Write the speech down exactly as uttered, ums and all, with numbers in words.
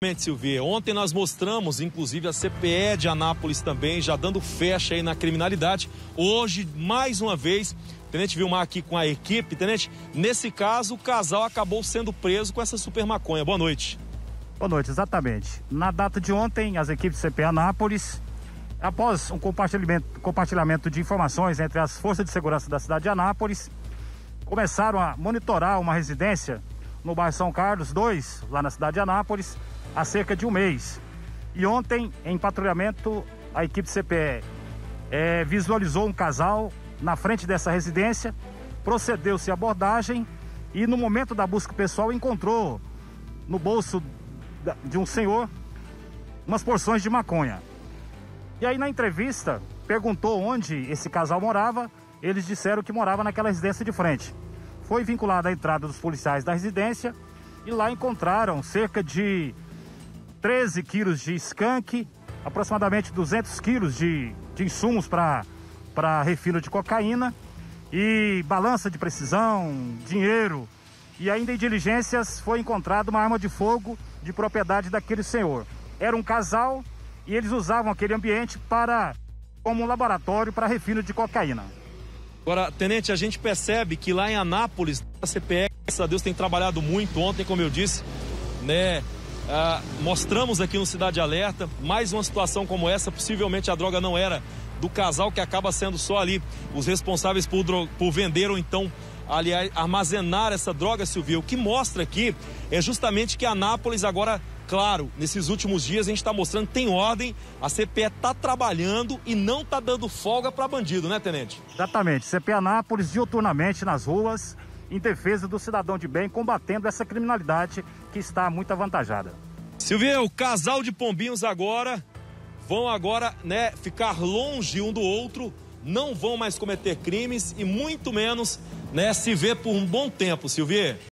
Silvia, ontem nós mostramos, inclusive, a C P E de Anápolis também, já dando fecha aí na criminalidade. Hoje, mais uma vez, Tenente Vilmar aqui com a equipe. Tenente, nesse caso, o casal acabou sendo preso com essa super maconha. Boa noite. Boa noite, exatamente. Na data de ontem, as equipes C P E Anápolis, após um compartilhamento, compartilhamento de informações entre as forças de segurança da cidade de Anápolis, começaram a monitorar uma residência no bairro São Carlos dois, lá na cidade de Anápolis, há cerca de um mês. E ontem, em patrulhamento, a equipe C P E é, visualizou um casal na frente dessa residência, procedeu-se a abordagem e no momento da busca pessoal encontrou no bolso de um senhor umas porções de maconha. E aí na entrevista perguntou onde esse casal morava, eles disseram que morava naquela residência de frente. Foi vinculada à entrada dos policiais da residência e lá encontraram cerca de treze quilos de skunk, aproximadamente duzentos quilos de, de insumos para para refino de cocaína e balança de precisão, dinheiro. E ainda em diligências foi encontrada uma arma de fogo de propriedade daquele senhor. Era um casal e eles usavam aquele ambiente para como um laboratório para refino de cocaína. Agora, Tenente, a gente percebe que lá em Anápolis, a C P E, graças a Deus, tem trabalhado muito. Ontem, como eu disse, né, ah, mostramos aqui no Cidade Alerta mais uma situação como essa. Possivelmente a droga não era do casal, que acaba sendo só ali os responsáveis por, por vender ou então, aliás, armazenar essa droga, Silvia. O que mostra aqui é justamente que Anápolis agora, claro, nesses últimos dias a gente está mostrando que tem ordem, a C P E está trabalhando e não está dando folga para bandido, né, Tenente? Exatamente, C P E Anápolis diuturnamente nas ruas, em defesa do cidadão de bem, combatendo essa criminalidade que está muito avantajada. Silvia, o casal de pombinhos agora vão agora, né, ficar longe um do outro, não vão mais cometer crimes e muito menos, né, se ver por um bom tempo, Silvia.